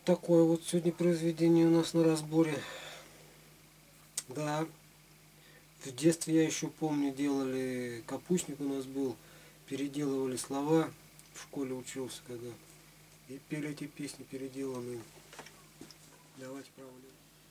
Вот такое вот сегодня произведение у нас на разборе. Да, в детстве я еще помню, делали, капустник у нас был, переделывали слова, в школе учился когда, и пели эти песни переделанные. Давайте проводим.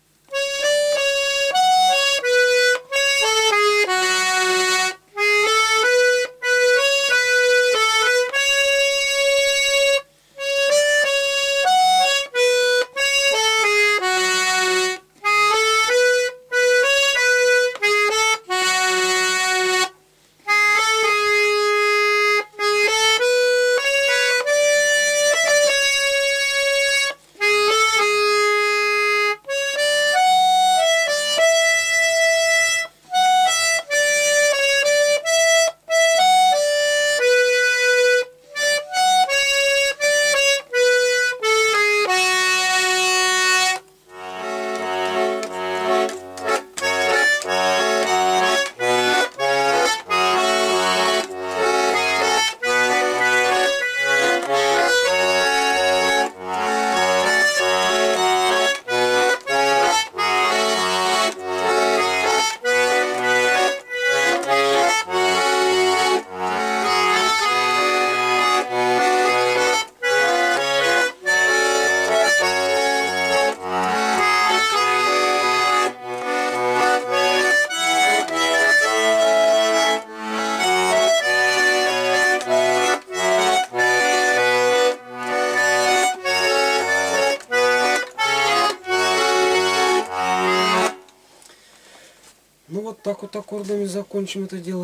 Ну вот так вот аккордами закончим это дело.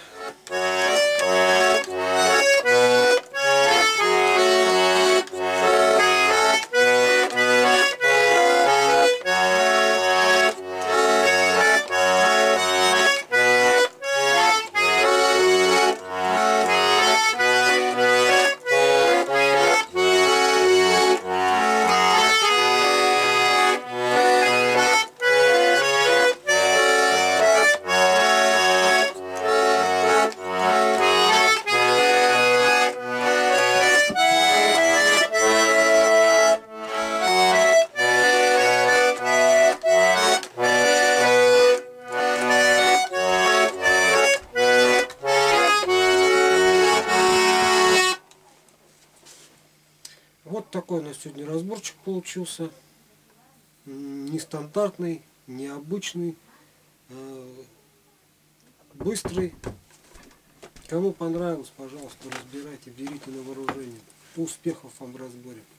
Вот такой у нас сегодня разборчик получился. Нестандартный, необычный, быстрый. Кому понравилось, пожалуйста, разбирайте, берите на вооружение. Успехов вам в разборе.